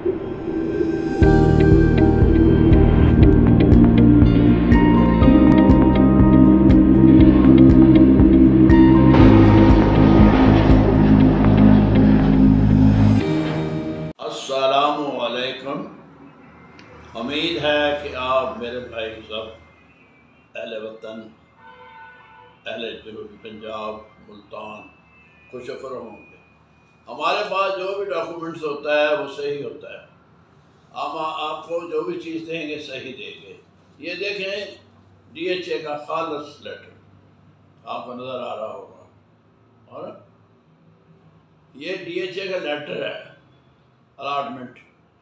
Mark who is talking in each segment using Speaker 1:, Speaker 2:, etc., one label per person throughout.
Speaker 1: अस्सलामुअलैकुम। उम्मीद है कि आप मेरे भाई सब अहले वतन, अहले जनूबी पंजाब, मुल्तान खुशफर होंगे। हमारे पास जो भी डॉक्यूमेंट्स होता है वो सही होता है। हम आपको जो भी चीज़ देंगे सही देंगे। ये देखें DHA का खालस लेटर आपको नज़र आ रहा होगा, और ये DHA का लेटर है, अलॉटमेंट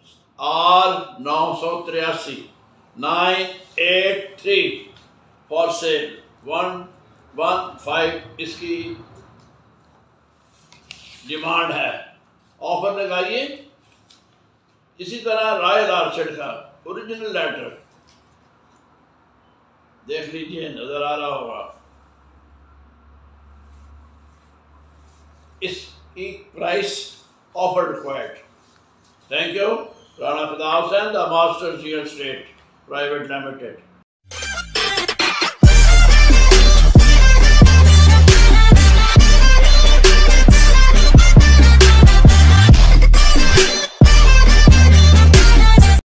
Speaker 1: R983 983 फॉर सेल 115 इसकी डिमांड है। ऑफर लगाइए। इसी तरह रॉयल आर्चर्ड का ओरिजिनल लेटर देख लीजिए, नजर आ रहा होगा। इसकी price offer required. Thank you. Rana Fida Husaain, the Masters Real Estate Private Limited.